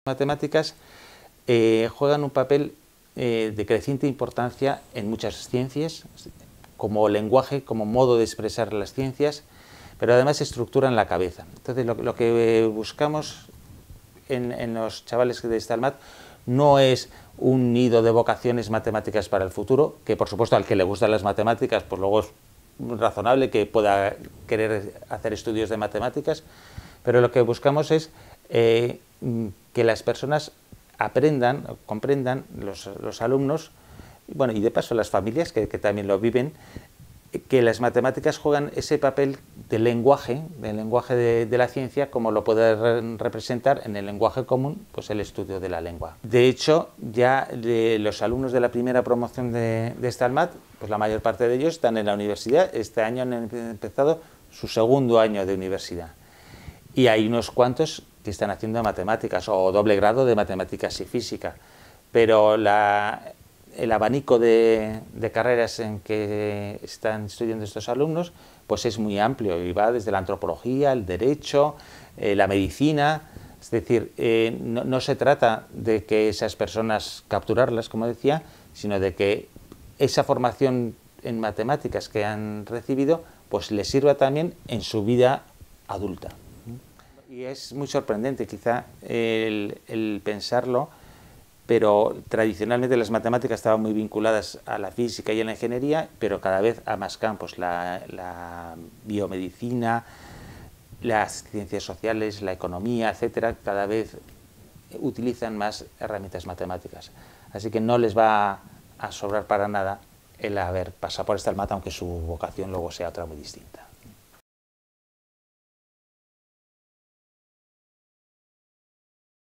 Matemáticas juegan un papel de creciente importancia en muchas ciencias, como lenguaje, como modo de expresar las ciencias, pero además estructuran la cabeza. Entonces, lo que buscamos en los chavales de Stalmat no es un nido de vocaciones matemáticas para el futuro, que por supuesto al que le gustan las matemáticas, pues luego es razonable que pueda querer hacer estudios de matemáticas, pero lo que buscamos es que las personas aprendan, comprendan, los alumnos, bueno, y de paso las familias que también lo viven, que las matemáticas juegan ese papel del lenguaje de la ciencia, como lo puede representar en el lenguaje común, pues el estudio de la lengua. De hecho, ya los alumnos de la primera promoción de Stalmat, pues la mayor parte de ellos están en la universidad. Este año han empezado su segundo año de universidad. Y hay unos cuantos que están haciendo matemáticas o doble grado de matemáticas y física, pero el abanico de carreras en que están estudiando estos alumnos pues es muy amplio y va desde la antropología, el derecho, la medicina. Es decir, no se trata de que esas personas capturarlas, como decía, sino de que esa formación en matemáticas que han recibido pues les sirva también en su vida adulta. Y es muy sorprendente quizá el pensarlo, pero tradicionalmente las matemáticas estaban muy vinculadas a la física y a la ingeniería, pero cada vez a más campos, la biomedicina, las ciencias sociales, la economía, etcétera, cada vez utilizan más herramientas matemáticas. Así que no les va a sobrar para nada el haber pasado por Stalmat, aunque su vocación luego sea otra muy distinta.